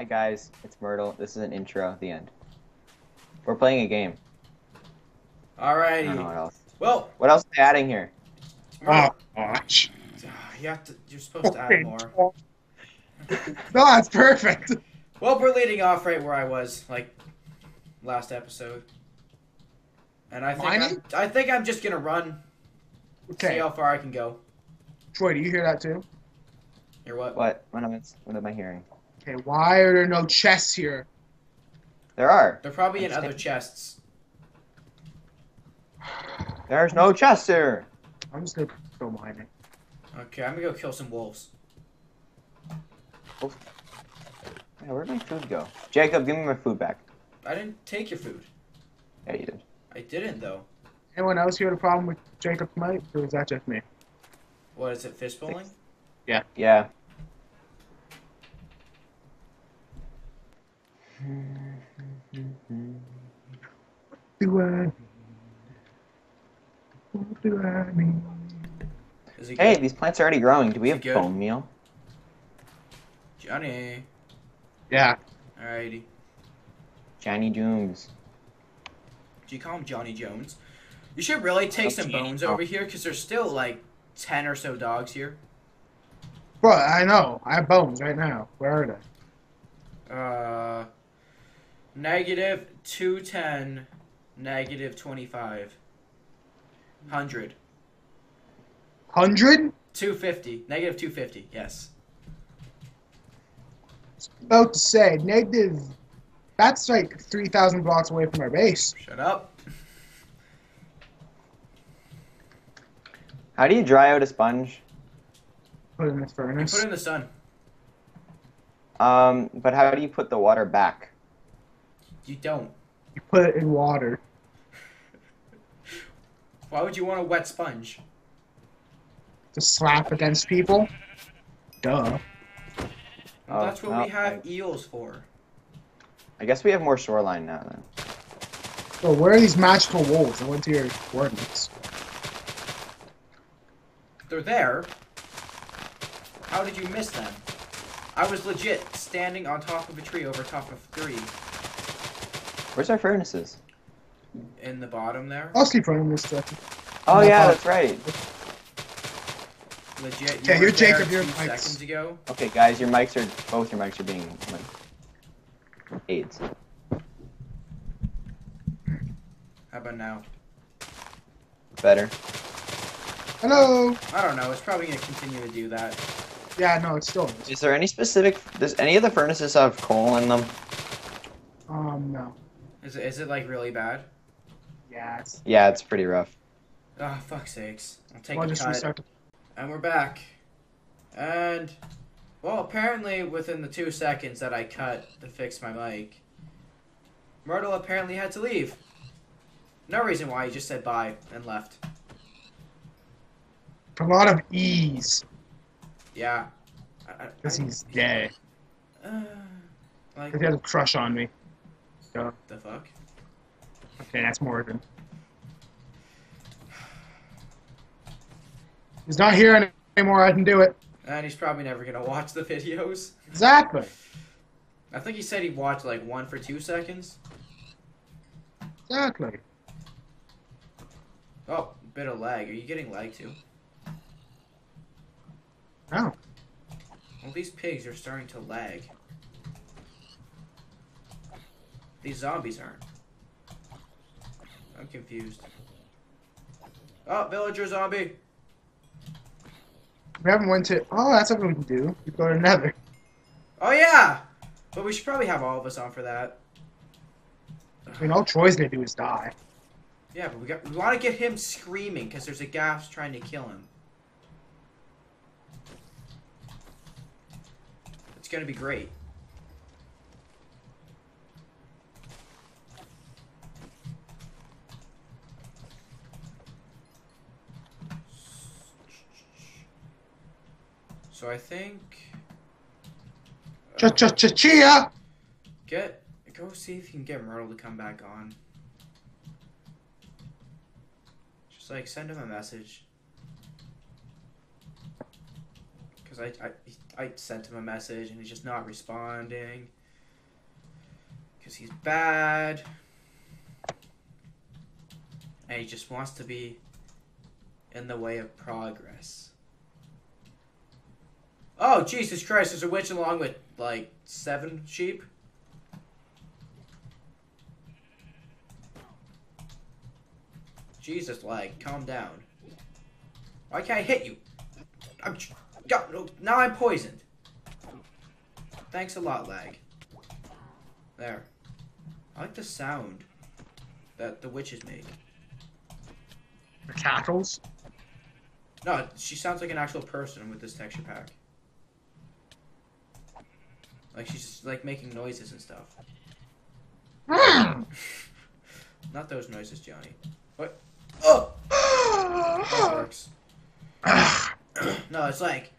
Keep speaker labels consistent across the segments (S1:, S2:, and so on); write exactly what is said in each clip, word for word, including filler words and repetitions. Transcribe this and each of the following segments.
S1: Hi guys, it's Myrtle. This is an intro. The end. We're playing a game. I don't know
S2: Alrighty.
S1: what else.
S2: Well,
S1: What else are they adding here?
S3: Oh,
S2: Myrtle,
S3: gosh.
S2: you have to. You're supposed to add more.
S3: No, that's perfect.
S2: Well, we're leading off right where I was, like last episode, and I think I'm,
S3: Mining?
S2: I think I'm just gonna run, see
S3: Okay,
S2: how far I can go.
S3: Troy, do you hear that too?
S2: Or what?
S1: What? What am I, what am I hearing?
S3: Okay, why are there no chests here?
S1: There are.
S2: They're probably in
S1: I'm
S2: other
S1: saying-
S2: chests.
S1: There's no chest here.
S3: I'm just gonna go mining.
S2: Okay, I'm gonna go kill some wolves.
S1: Yeah, where'd my food go? Jacob, give me my food back.
S2: I didn't take your food.
S1: Yeah, you did.
S2: I didn't though.
S3: Anyone else here had a problem with Jacob's mic, or was that just me?
S2: What is it? Fist bowling?
S1: Yeah.
S3: Do I? What do I mean?
S2: Is he
S1: Hey,
S2: good?
S1: these plants are already growing. Do we
S2: Is
S1: have
S2: it good?
S1: bone meal?
S2: Johnny.
S3: Yeah.
S2: Alrighty.
S1: Johnny Jones.
S2: Do you call him Johnny Jones? You should really take some bones over here, because there's still like ten or so dogs here.
S3: Bro, I know. I have bones right now. Where are they?
S2: Uh, negative two ten, negative twenty five, hundred,
S3: Hundred?
S2: two fifty, negative two fifty. Yes.
S3: About to say negative. That's like three thousand blocks away from our base.
S2: Shut up.
S1: How do you dry out a sponge?
S3: Put it in the
S2: You
S3: furnace.
S2: put it in the sun.
S1: Um, but how do you put the water back?
S2: You don't.
S3: You put it in water.
S2: Why would you want a wet sponge?
S3: To slap against people. Duh.
S2: Well,
S1: Oh,
S2: that's what
S1: well,
S2: we have
S1: I-
S2: eels for.
S1: I guess we have more shoreline now then.
S3: So where are these magical wolves? I went to your coordinates.
S2: They're there. How did you miss them? I was legit standing on top of a tree over top of three
S1: Where's our furnaces?
S2: in the bottom there.
S3: I'll sleep running this second.
S1: Oh
S3: my
S1: yeah,
S3: God.
S1: that's right.
S2: Legit. You
S3: Okay,
S2: were
S3: you're
S2: there
S3: Jacob, you're
S2: two
S3: Mike.
S2: seconds ago.
S1: Okay, guys, your mics are both your mics are being like aids.
S2: How about now?
S1: Better.
S3: Hello.
S2: I don't know. It's probably gonna continue to do that.
S3: Yeah, no, it's still is.
S1: Is there any specific? Does any of the furnaces have coal in them?
S3: Um, no.
S2: Is it? Is it like really bad?
S3: Yeah, it's.
S1: Yeah, it's pretty rough.
S2: Ah, fuck sakes. I'll take
S3: I'll
S2: a
S3: just
S2: cut.
S3: restart. the-
S2: And we're back. And well, apparently within the two seconds that I cut to fix my mic, Myrtle apparently had to leave. No reason why. He just said bye and left.
S3: A lot of ease.
S2: Yeah. I, I,
S3: Because
S2: I-
S3: he's gay.
S2: Uh, like
S3: Because he has a crush on me. So,
S2: the fuck?
S3: okay, that's Morgan. He's not here any- anymore. I can do it.
S2: And he's probably never gonna watch the videos.
S3: Exactly.
S2: I think he said he watched like one for two seconds.
S3: Exactly.
S2: Oh, bit of lag. Are you getting lag too?
S3: No.
S2: Well, these pigs are starting to lag. These zombies aren't. I'm confused. Oh, villager zombie.
S3: We haven't went to. Oh, that's something we can do. We go to Nether.
S2: Oh yeah, but we should probably have all of us on for that.
S3: I mean, all Troy's gonna do is die.
S2: Yeah, but we got we want to get him screaming because there's a gas trying to kill him. It's gonna be great. So I think
S3: Cha cha cha chia.
S2: get go see if you can get Myrtle to come back on. Just like send him a message. Cause I I I sent him a message and he's just not responding. Because he's bad. And he just wants to be in the way of progress. Oh, Jesus Christ, there's a witch along with, like, seven sheep? Jesus, lag, calm down. Why can't I hit you? I'm... God, now I'm poisoned. Thanks a lot, lag. There. I like the sound that the witches make.
S3: The cackles?
S2: No, she sounds like an actual person with this texture pack. Like she's just, like making noises and stuff. Not those noises, Johnny. What? Oh! That works. No, it's like.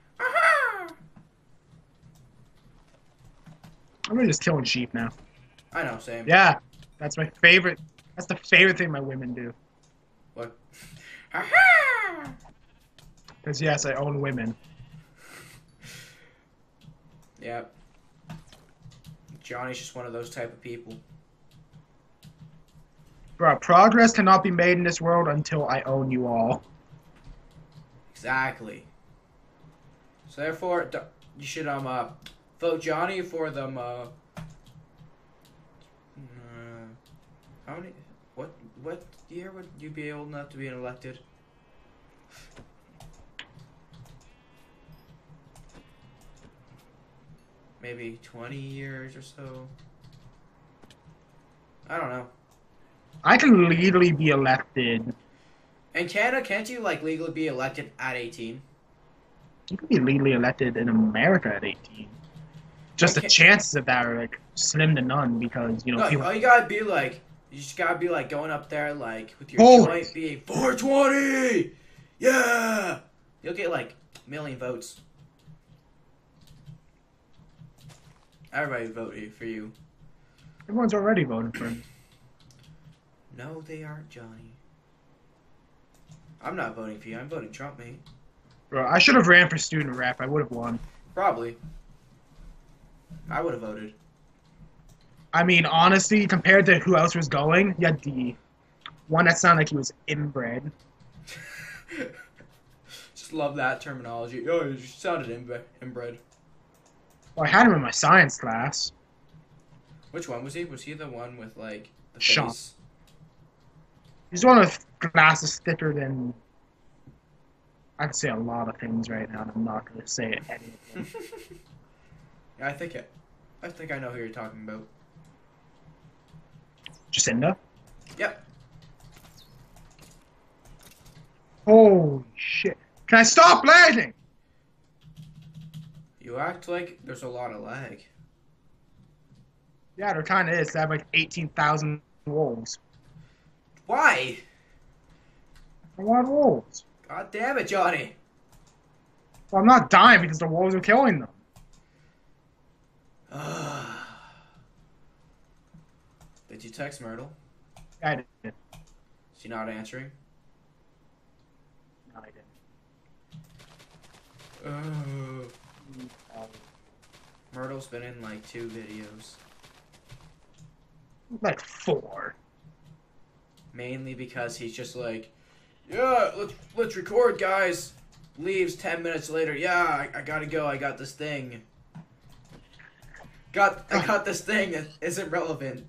S3: I'm really just killing sheep now.
S2: I know, same.
S3: Yeah, that's my favorite. That's the favorite thing my women do.
S2: What?
S3: Because yes, I own women.
S2: Yep. Johnny's just one of those type of people.
S3: Bro, progress cannot be made in this world until I own you all.
S2: Exactly. So therefore, you should um uh, vote Johnny for them. Uh, uh, how many? What what year would you be old enough to be elected? Maybe twenty years or so. I don't know.
S3: I can legally be elected.
S2: In Canada, can't you like legally be elected at eighteen?
S3: You can be legally elected in America at eighteen. Just the chances of that are like slim to none because you know
S2: no,
S3: people.
S2: All you gotta be like, you just gotta be like going up there like with your
S3: Oh.
S2: joint being four twenty. Yeah, you'll get like a million votes. Everybody voted for you.
S3: Everyone's already voting for him.
S2: No, they aren't, Johnny. I'm not voting for you. I'm voting Trump, mate.
S3: Bro, I should have ran for student rep. I would have won.
S2: Probably. I would have voted.
S3: I mean, honestly, compared to who else was going, you had the one that sounded like he was inbred.
S2: Just love that terminology. Oh, you sounded inbred. inbred.
S3: Well, I had him in my science class.
S2: Which one was he? Was he the one with like the
S3: Sean.
S2: face?
S3: He's the one with glasses thicker than. I can say a lot of things right now, and I'm not going to say anything.
S2: Yeah, I think it. I think I know who you're talking about.
S3: Jacinda?
S2: Yep.
S3: Holy shit. Can I stop lagging?
S2: You act like there's a lot of lag.
S3: Yeah, there kind of is. They have like eighteen thousand wolves.
S2: Why?
S3: I want wolves.
S2: God damn it, Johnny.
S3: Well, I'm not dying because the wolves are killing them.
S2: Did you text Myrtle?
S3: Yeah, I did.
S2: Is she not answering?
S3: No, I didn't.
S2: Uh,
S3: Um,
S2: Myrtle's been in like two videos.
S3: like four.
S2: Mainly because he's just like, yeah, let's let's record, guys. Leaves ten minutes later. Yeah, I, I gotta go. I got this thing. Got I got this thing that isn't relevant.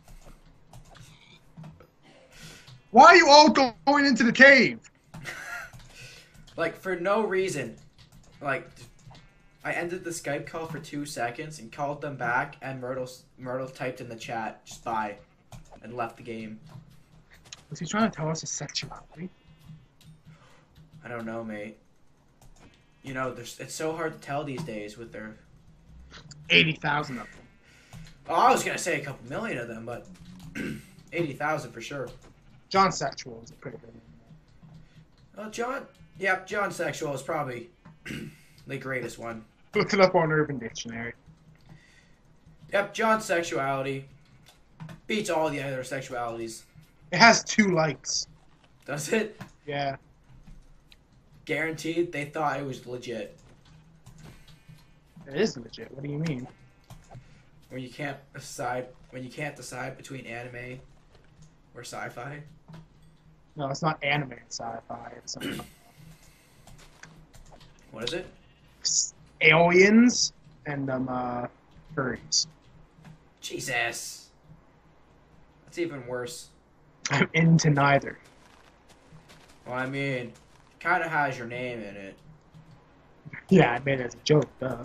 S3: Why are you all go- going into the cave?
S2: Like for no reason. Like I ended the Skype call for two seconds and called them back, and Myrtle Myrtle typed in the chat just bye, and left the game.
S3: Was he trying to tell us his sexuality?
S2: I don't know, mate. You know, there's it's so hard to tell these days with their.
S3: eighty thousand of them.
S2: Oh, I was gonna say a couple million of them, but eighty thousand for sure.
S3: John Sexual is a pretty good one.
S2: Oh, John. Yep, John Sexual is probably the greatest one.
S3: Look it up on Urban Dictionary.
S2: Yep, John's sexuality beats all the other sexualities.
S3: It has two likes.
S2: Does it?
S3: Yeah.
S2: Guaranteed they thought it was legit.
S3: It is legit. What do you mean?
S2: When you can't decide when you can't decide between anime or sci-fi.
S3: No, it's not anime. It's sci-fi. It's um,
S2: What is it?
S3: aliens and um uh, furries.
S2: Jesus. That's even worse.
S3: I'm into neither.
S2: Well, I mean, it kind of has your name in it.
S3: Yeah, I made it as a joke, duh.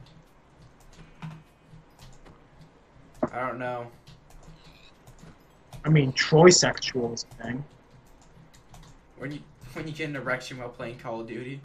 S2: I don't know.
S3: I mean, Troy-sexual is a thing.
S2: When you when you get an erection while playing Call of Duty.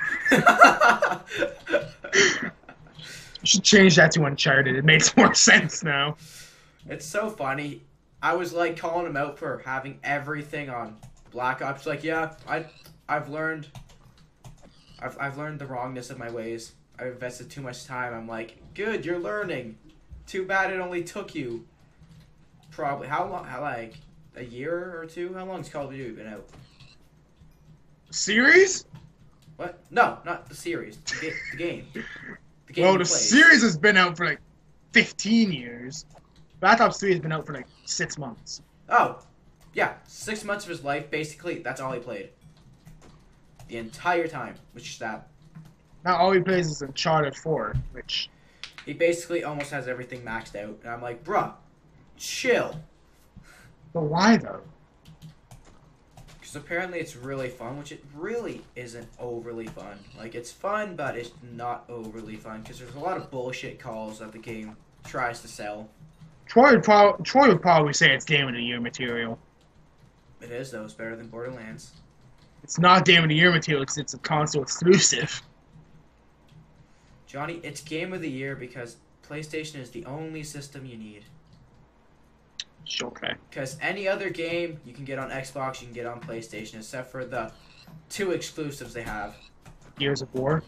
S3: You should change that to Uncharted. It makes more sense now.
S2: It's so funny. I was like calling him out for having everything on Black Ops. Like, yeah, I I've learned. I've I've learned the wrongness of my ways. I've invested too much time. I'm like, good, you're learning. Too bad it only took you. Probably how long? How like a year or two? How long has Call of Duty been out?
S3: Series?
S2: What? No, not the series. The, ga- the game. The game.
S3: Well,
S2: you
S3: the
S2: played.
S3: series has been out for like fifteen years. Black Ops three has been out for like six months.
S2: Oh, yeah, six months of his life. Basically, that's all he played. The entire time, which is that.
S3: Now all he plays is Uncharted four, which
S2: He basically almost has everything maxed out, and I'm like, bruh, chill.
S3: but why though?
S2: Because apparently it's really fun, which it really isn't overly fun. Like, it's fun, but it's not overly fun, because there's a lot of bullshit calls that the game tries to sell.
S3: Troy would, prob- Troy would probably say it's Game of the Year material.
S2: It is, though. It's better than Borderlands.
S3: It's not Game of the Year material because it's a console exclusive.
S2: Johnny, it's Game of the Year because PlayStation is the only system you need.
S3: Okay.
S2: Because any other game you can get on Xbox, you can get on PlayStation, except for the two exclusives they have.
S3: Gears of War.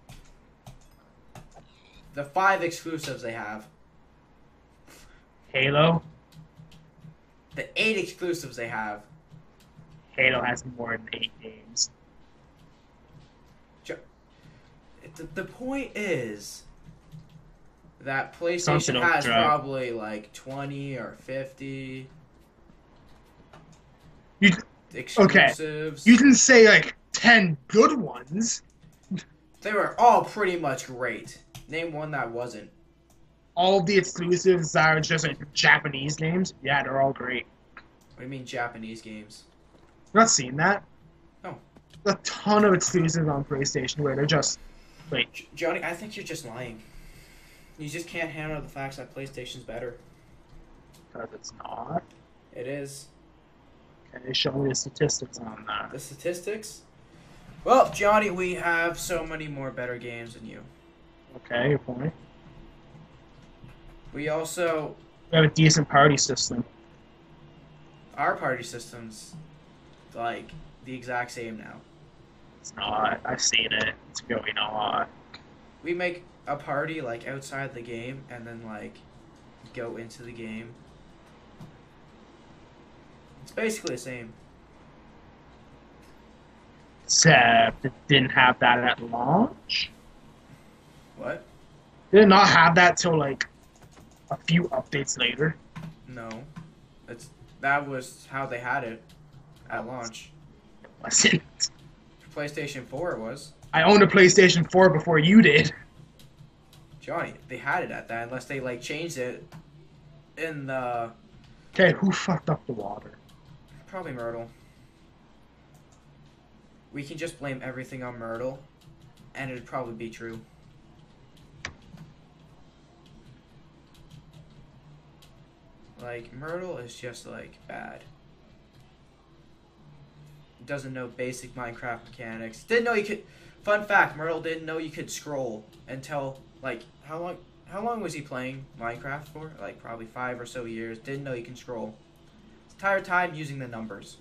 S2: The five exclusives they have.
S3: Halo.
S2: The eight exclusives they have.
S3: Halo has more than eight games.
S2: The, the point is that PlayStation
S3: Something
S2: has
S3: drop.
S2: probably like twenty or fifty
S3: You,
S2: exclusives.
S3: you can say like ten good ones.
S2: They were all pretty much great. Name one that wasn't.
S3: All of the exclusives that are just like Japanese games, yeah, they're all great.
S2: What do you mean Japanese games?
S3: You're not seeing that?
S2: No.
S3: A ton of exclusives on PlayStation where they're just like,
S2: J- Johnny, I think you're just lying. You just can't handle the facts that PlayStation's better.
S3: because it's not.
S2: It is.
S3: Okay, show me the statistics on that.
S2: The statistics? Well, Johnny, we have so many more better games than you.
S3: Okay, your point.
S2: We also...
S3: We have a decent party system.
S2: Our party system's like the exact same now.
S3: It's not. I've seen it. It's really not.
S2: We make a party like outside the game and then like go into the game. It's basically the same.
S3: Except it didn't have that at launch.
S2: What?
S3: Did it not have that till like a few updates later?
S2: No. It's that was how they had it at launch.
S3: It wasn't.
S2: For PlayStation four it was.
S3: I owned a PlayStation four before you did.
S2: Johnny, they had it at that unless they like changed it in the
S3: Okay, who fucked up the water?
S2: probably Myrtle. We can just blame everything on Myrtle and it'd probably be true. Like, Myrtle is just, like, bad. Doesn't know basic Minecraft mechanics. Didn't know you could... Fun fact, Myrtle didn't know you could scroll until, like, how long... How long was he playing Minecraft for? Like, probably five or so years. Didn't know you can scroll. His entire time using the numbers.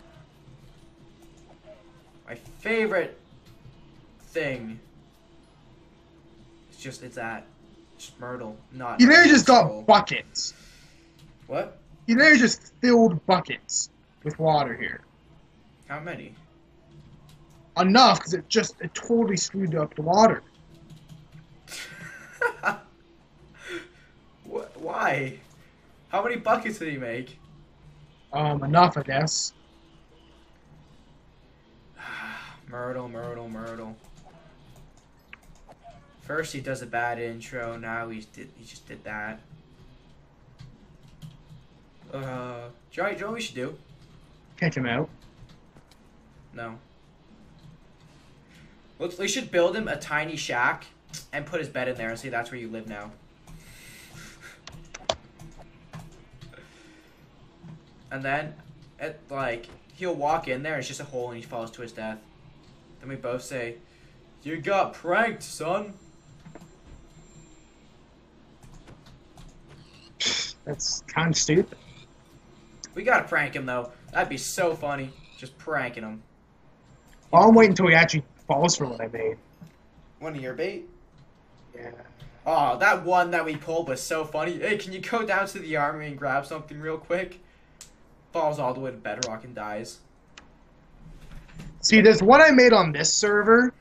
S2: My favorite thing... It's just, it's that. Just Myrtle, not...
S3: You literally just
S2: scroll.
S3: got buckets.
S2: What?
S3: You literally just filled buckets with water here.
S2: How many?
S3: Enough, because it just it totally screwed up the water.
S2: What? Why? How many buckets did he make?
S3: Um, enough, I guess.
S2: Myrtle, Myrtle, Myrtle. First he does a bad intro, now he did he just did that. Uh, Johnny, do you know what we should do?
S3: Kick him out.
S2: No. Let's, we should build him a tiny shack and put his bed in there and say that's where you live now. And then, it, like, he'll walk in there, it's just a hole, and he falls to his death. Then we both say, "You got pranked, son."
S3: That's kind of stupid.
S2: We gotta prank him, though. That'd be so funny. Just pranking him.
S3: I'll wait until he actually falls for what I made.
S2: One of your bait?
S3: Yeah.
S2: Oh, that one that we pulled was so funny. Hey, can you go down to the armory and grab something real quick? Falls all the way to bedrock and dies.
S3: See, there's one I made on this server.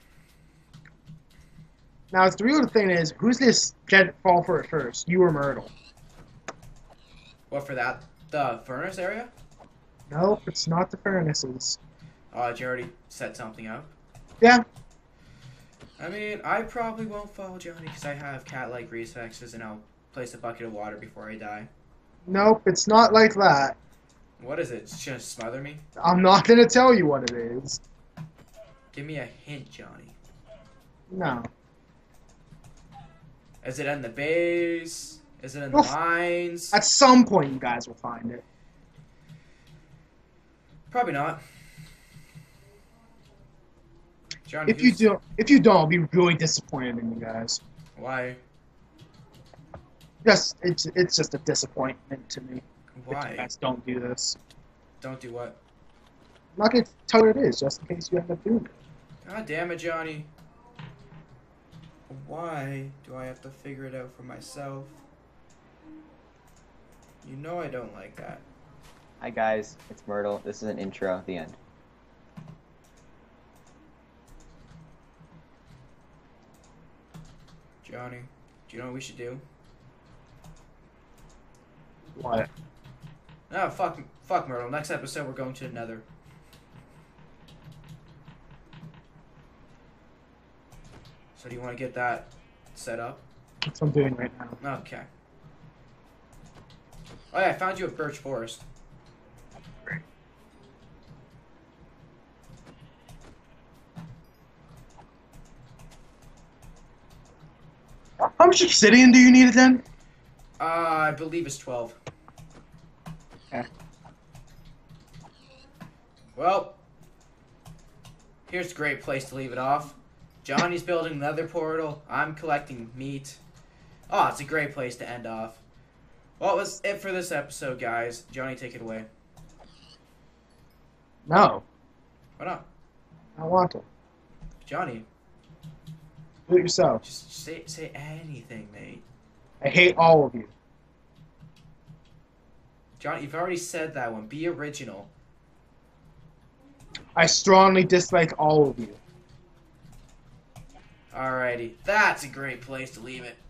S3: Now, it's the real thing is, who's this get fall for it first? You or Myrtle?
S2: What, for that? The furnace area?
S3: Nope, it's not the furnaces.
S2: Oh, did you already set something up?
S3: Yeah.
S2: I mean, I probably won't follow Johnny because I have cat-like reflexes and I'll place a bucket of water before I die.
S3: Nope, it's not like that.
S2: What is it? It's gonna smother me?
S3: I'm not gonna tell you what it is.
S2: Give me a hint, Johnny.
S3: No.
S2: Is it in the base? Is it in the
S3: Oof.
S2: mines?
S3: At some point, you guys will find it.
S2: Probably not. Johnny,
S3: If you
S2: who's-
S3: do, if you don't, I'll be really disappointed in you guys.
S2: Why?
S3: Just it's it's just a disappointment to me. If you
S2: Why?
S3: guys don't do this.
S2: Don't do what?
S3: I'm not gonna tell you what it is, just in case you end up doing it.
S2: God damn it, Johnny. Why do I have to figure it out for myself? You know I don't like that.
S1: Hi guys, it's Myrtle. This is an intro. The end.
S2: Johnny, do you know what we should do?
S3: What?
S2: No, fuck, fuck Myrtle. Next episode, we're going to the Nether. So do you want to get that set up?
S3: That's what I'm doing right now.
S2: Okay. Oh yeah, I found you a birch forest.
S3: How much obsidian do you need then?
S2: Uh, I believe it's twelve.
S3: Okay.
S2: Well, here's a great place to leave it off. Johnny's building another portal. I'm collecting meat. Oh, it's a great place to end off. Well, that was it for this episode, guys. Johnny, take it away.
S3: No,
S2: Why not?
S3: I don't want to.
S2: Johnny,
S3: Do it yourself.
S2: just say say anything, mate.
S3: I hate all of you.
S2: Johnny, you've already said that one. Be original.
S3: I strongly dislike all of you.
S2: Alrighty. That's a great place to leave it.